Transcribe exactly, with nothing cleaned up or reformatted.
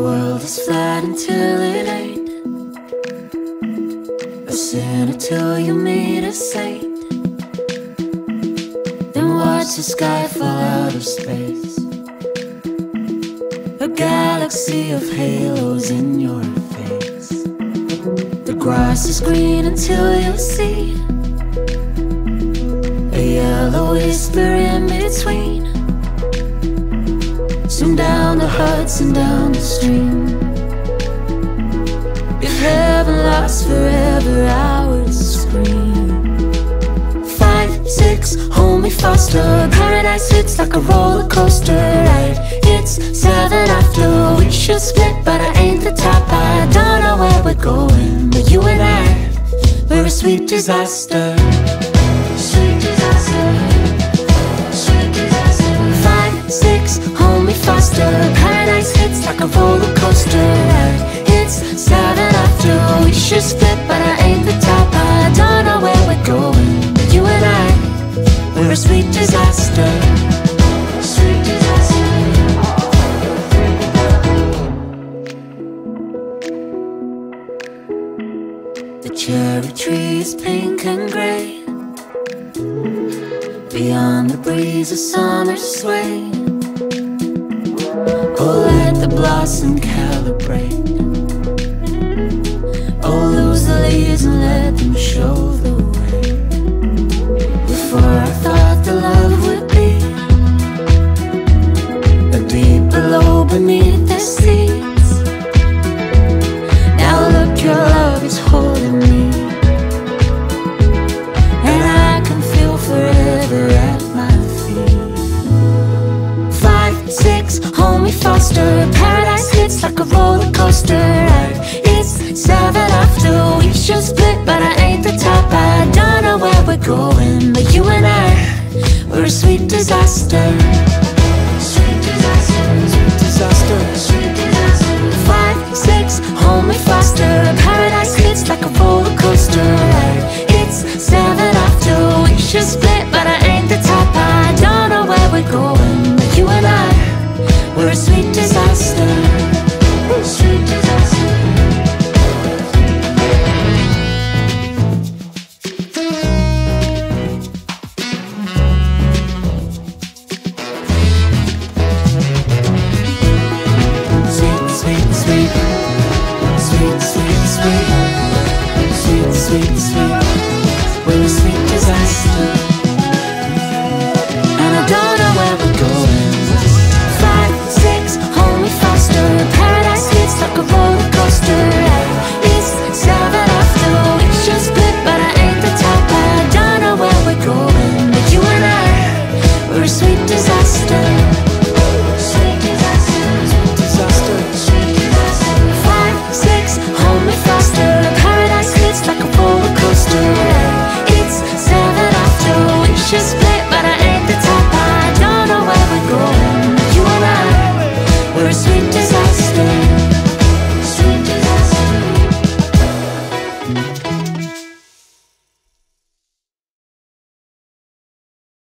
world is flat until it ain't. A sinner till you meet a saint. Then watch the sky fall out of space. A galaxy of halos in your face. The grass is green until you see a yellow whisper in between. Swim down the Hudson, down the stream. If heaven lasts forever, I would scream. Five, six, hold me faster. Paradise hits like a roller coaster ride. It's seven after, we should split, but I ain't the type. I don't know where we're going, but you and I, we're a sweet disaster. Sweet disaster. Sweet disaster. Five, six, hold me faster. Paradise hits like a roller coaster ride. It's seven after, we should split, but I ain't the type. I don't know where we're going, but you and I, we're a sweet disaster. Sweet disaster. The cherry tree is pink and grey. Beyond the breeze of summer sway. Oh, let the blossom calibrate. Oh, lose the leaves and let them show the way. Before I thought the love would be a deep below beneath the seas. Now look, your love is holding me, and I can feel forever at my feet. Five, six, hold me faster. Paradise hits like a roller coaster ride. It's seven after, we should split, but I ain't the type. I don't know where we're going, but you and I, we're a sweet disaster. Sweet disaster. Sweet disaster. Sweet disaster. Five, six, hold me faster. Paradise hits like a roller coaster ride. It's seven after, we should split, but I ain't the type. I don't know where we're going, but you and I, we're a sweet disaster.